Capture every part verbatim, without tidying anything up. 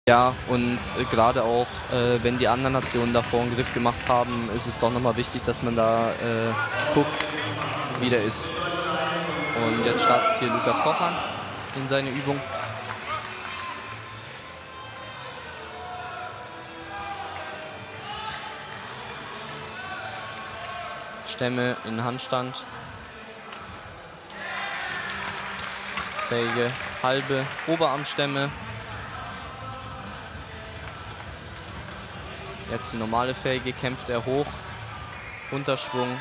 Ja, und äh, gerade auch, äh, wenn die anderen Nationen davor einen Griff gemacht haben, ist es doch nochmal wichtig, dass man da äh, guckt, wie der ist. Und jetzt startet hier Lukas Koch an in seine Übung. Stämme in Handstand. Fähige halbe Oberarmstämme. Jetzt die normale Fähige, kämpft er hoch. Unterschwung.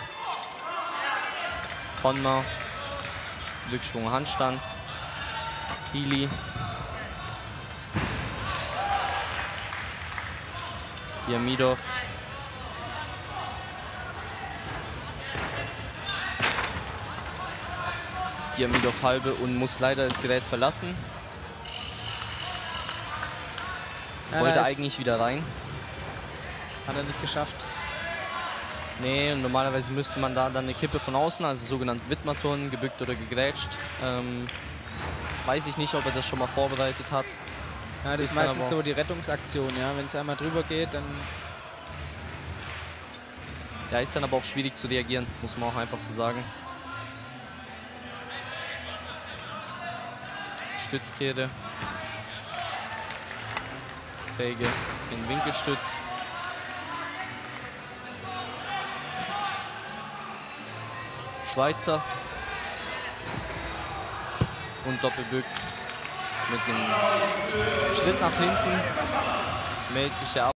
Konma. Rückschwung Handstand. Healy. Diamidov. Diamidov halbe und muss leider das Gerät verlassen. Ja, Wollte eigentlich wieder rein. Hat er nicht geschafft. Nee, und normalerweise müsste man da dann eine Kippe von außen, also sogenannten Widmerturnen, gebückt oder gegrätscht. Ähm, weiß ich nicht, ob er das schon mal vorbereitet hat. Ja, das ist, ist meistens so die Rettungsaktion, ja. Wenn es einmal drüber geht, dann... Ja, ist dann aber auch schwierig zu reagieren, muss man auch einfach so sagen. Stützkehre. Fähige in Winkelstütz. Schweizer. Und Doppelbück mit einem Schritt nach hinten. Meldet sich ja ab.